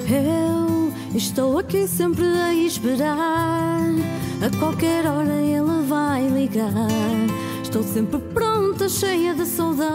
Eu estou aqui sempre a esperar, a qualquer hora ele vai ligar. Estou sempre pronta, cheia de saudade.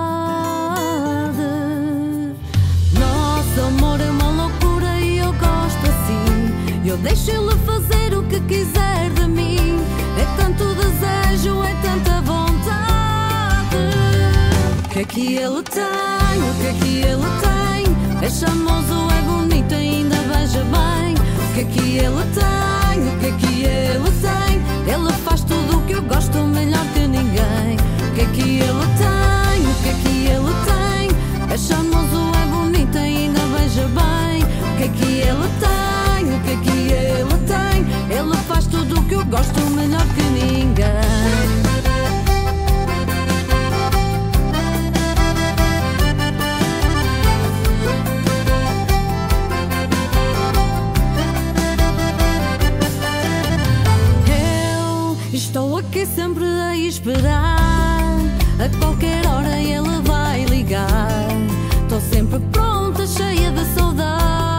Nosso amor é uma loucura e eu gosto assim. Eu deixo ele fazer o que quiser de mim. É tanto desejo, é tanta vontade. O que é que ele tem? O que é que ele tem? É charmoso, é bonito, ainda veja bem. O que é que ele tem? O que é que ele tem? Ele faz tudo o que eu gosto melhor que ninguém. O que é que ele tem? O que é que ele tem? É charmoso, é bonito, ainda veja bem. O que é que ele tem? O que é que ele tem? Ele faz tudo o que eu gosto melhor que ninguém. Estou aqui sempre a esperar, a qualquer hora ele vai ligar. Estou sempre pronta, cheia de saudade.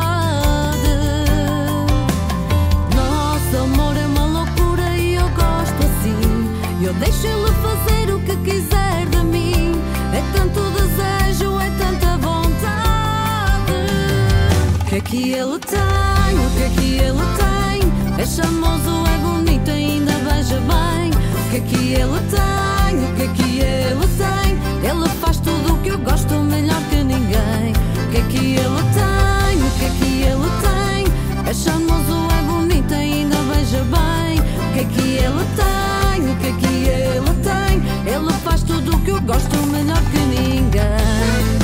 Nosso amor é uma loucura e eu gosto assim. Eu deixo ele fazer o que quiser de mim. É tanto desejo, é tanta vontade. O que é que ele tem? O que é que ele tem? É charmoso, é bonito, ainda veja bem. O que é que ele tem? O que é que ele tem? Ele faz tudo o que eu gosto melhor que ninguém. O que é que ele tem? O que é que ele tem? É charmoso, é bonito, ainda veja bem. O que é que ele tem? O que é que ele tem? Ele faz tudo o que eu gosto melhor que ninguém.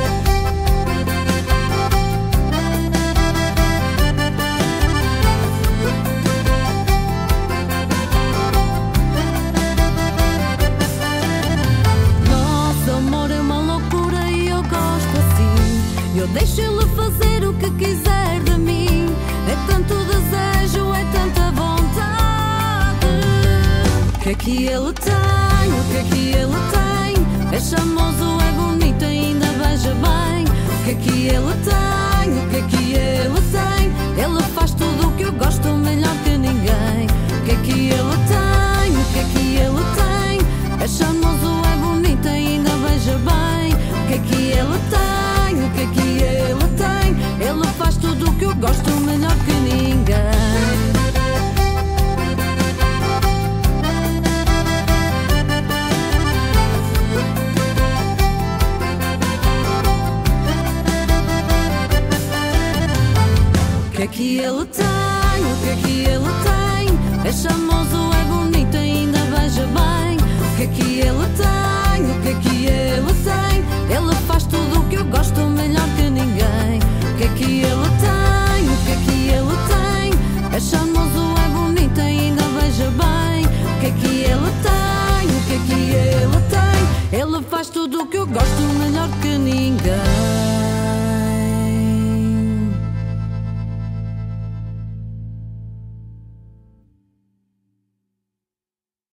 Eu deixo ele fazer o que quiser de mim. É tanto desejo, é tanta vontade. O que é que ele tem? O que é que ele tem? É charmoso, é bonito, ainda veja bem. O que é que ele tem? O que é que ele tem? Ele faz tudo o que eu gosto melhor que ninguém. O que é que ele tem? O que é que ele tem? É charmoso, é bonito, ainda veja bem. O que é que ele tem? O que é que ele tem? Ele faz tudo o que eu gosto melhor que ninguém. O que é que ele tem? O que é que ele tem? É charmoso, é bonito, ainda veja bem. O que é que ele tem? O que é que ele tem? Ele faz tudo o que eu gosto melhor que ninguém. O que é que ele tem? O que é que ele tem? É charmoso, é bonito, ainda veja bem. O que é que ele tem? O que é que ele tem? Ele faz tudo o que eu gosto melhor que ninguém.